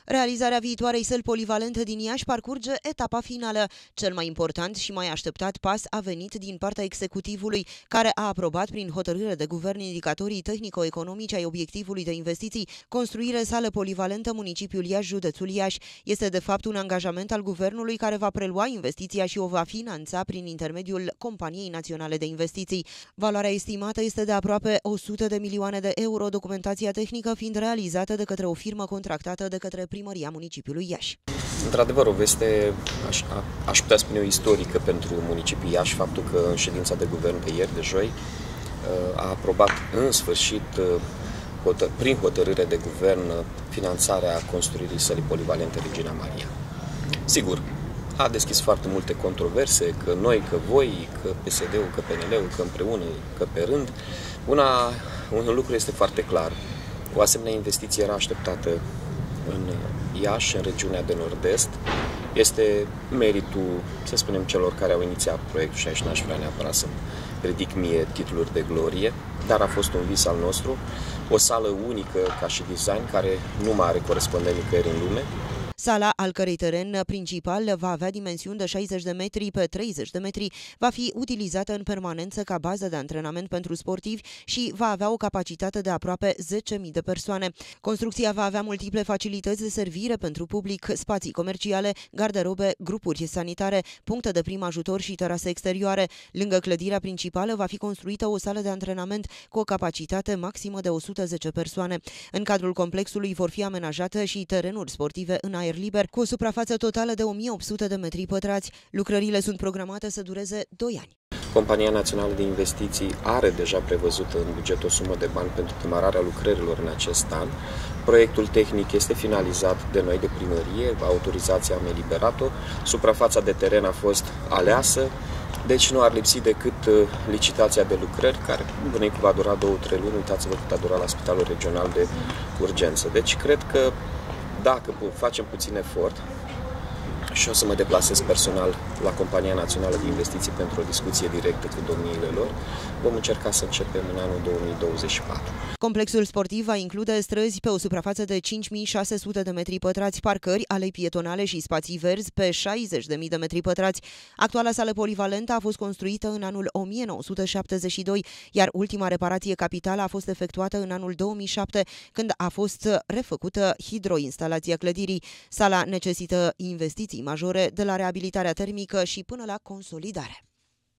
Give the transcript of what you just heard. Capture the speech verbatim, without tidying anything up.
Realizarea viitoarei săli polivalente din Iași parcurge etapa finală. Cel mai important și mai așteptat pas a venit din partea executivului, care a aprobat prin hotărâre de guvern indicatorii tehnico-economici ai obiectivului de investiții, construire sală polivalentă municipiul Iași, județul Iași. Este de fapt un angajament al guvernului care va prelua investiția și o va finanța prin intermediul Companiei Naționale de Investiții. Valoarea estimată este de aproape o sută de milioane de euro, documentația tehnică fiind realizată de către o firmă contractată de către Primăria municipiului Iași. Într-adevăr, o veste, aș, aș putea spune, o istorică pentru municipiul Iași, faptul că în ședința de guvern de ieri, de joi, a aprobat în sfârșit, prin hotărâre de guvern, finanțarea construirii sălii polivalente Regina Maria. Sigur, a deschis foarte multe controverse, că noi, că voi, că P S D-ul, că P N L-ul, că împreună, că pe rând. Una, un lucru este foarte clar. O asemenea investiție era așteptată în Iași, în regiunea de nord-est. Este meritul, să spunem, celor care au inițiat proiectul și aici n-aș vrea neapărat să ridic mie titluri de glorie, dar a fost un vis al nostru, o sală unică ca și design, care nu mai are corespondent nicăieri în lume. Sala, al cărei teren principal va avea dimensiuni de șaizeci de metri pe treizeci de metri, va fi utilizată în permanență ca bază de antrenament pentru sportivi și va avea o capacitate de aproape zece mii de persoane. Construcția va avea multiple facilități de servire pentru public, spații comerciale, garderobe, grupuri sanitare, puncte de prim ajutor și terase exterioare. Lângă clădirea principală va fi construită o sală de antrenament cu o capacitate maximă de o sută zece persoane. În cadrul complexului vor fi amenajate și terenuri sportive în aer liber, cu o suprafață totală de o mie opt sute de metri pătrați. Lucrările sunt programate să dureze doi ani. Compania Națională de Investiții are deja prevăzută în buget o sumă de bani pentru demararea lucrărilor în acest an. Proiectul tehnic este finalizat de noi, de primărie, autorizația am eliberat-o, suprafața de teren a fost aleasă, deci nu ar lipsi decât licitația de lucrări, care bănuiesc va dura două-trei luni. Uitați-vă cât a durat la Spitalul Regional de Urgență. Deci cred că dacă facem puțin efort și o să mă deplasez personal la Compania Națională de Investiții pentru o discuție directă cu domniile lor, vom încerca să începem în anul două mii douăzeci și patru. Complexul sportiv va include străzi pe o suprafață de cinci mii șase sute de metri pătrați, parcări, alei pietonale și spații verzi pe șaizeci de mii de metri pătrați. Actuala sală polivalentă a fost construită în anul o mie nouă sute șaptezeci și doi, iar ultima reparație capitală a fost efectuată în anul două mii șapte, când a fost refăcută hidroinstalația clădirii. Sala necesită investiții majore, de la reabilitarea termică și până la consolidare.